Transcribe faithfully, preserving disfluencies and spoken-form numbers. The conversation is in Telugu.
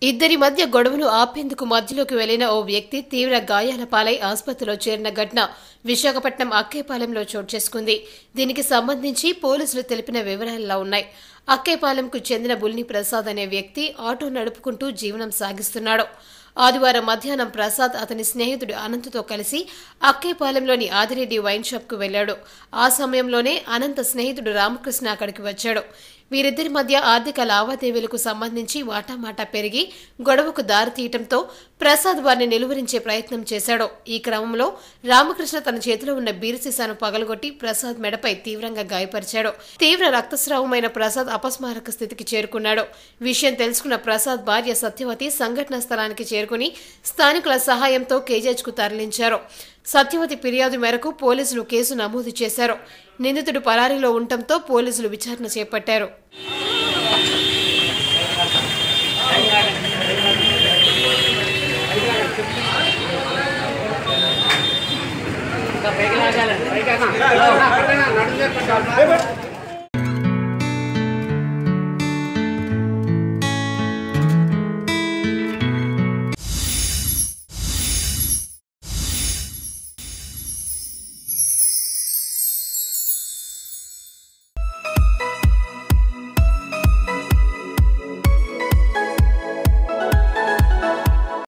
ఇద్దరి మధ్య గొడవను ఆపేందుకు మధ్యలోకి వెళ్లిన ఓ వ్యక్తి తీవ్ర గాయాల పాలై ఆసుపత్రిలో చేరిన ఘటన విశాఖపట్నం అక్కేపాలెంలో చోటు చేసుకుంది. దీనికి సంబంధించి పోలీసులు తెలిపిన వివరాలు ఉన్నాయి. అక్కేపాలెంకు చెందిన బుల్ని ప్రసాద్ అనే వ్యక్తి ఆటో నడుపుకుంటూ జీవనం సాగిస్తున్నాడు. ఆదివారం మధ్యాహ్నం ప్రసాద్ అతని స్నేహితుడు అనంత్తో కలిసి అక్కేపాలెంలోని ఆదిరెడ్డి వైన్ షాప్ కు వెళ్లాడు. ఆ సమయంలోనే అనంత్ స్నేహితుడు రామకృష్ణ అక్కడికి వచ్చాడు. వీరిద్దరి మధ్య ఆర్థిక లావాదేవీలకు సంబంధించి వాటామాటా పెరిగి గొడవకు దారితీయటంతో ప్రసాద్ వారిని నిలువరించే ప్రయత్నం చేశాడు. ఈ క్రమంలో రామకృష్ణ తన చేతిలో ఉన్న బీరు సీసాను పగలగొట్టి ప్రసాద్ మెడపై తీవ్రంగా గాయపరిచాడు. తీవ్ర రక్తస్రావమైన ప్రసాద్ అపస్మారక స్థితికి చేరుకున్నాడు. విషయం తెలుసుకున్న ప్రసాద్ భార్య సత్యవతి సంఘటనా స్థలానికి చేరుకుని స్థానికుల సహాయంతో కేజీహెచ్ కు తరలించారు. సత్యవతి ఫిర్యాదు మేరకు పోలీసులు కేసు నమోదు చేశారు. నిందితుడు పరారీలో ఉండటంతో పోలీసులు విచారణ చేపట్టారు. పైకి లాగాలి పైకి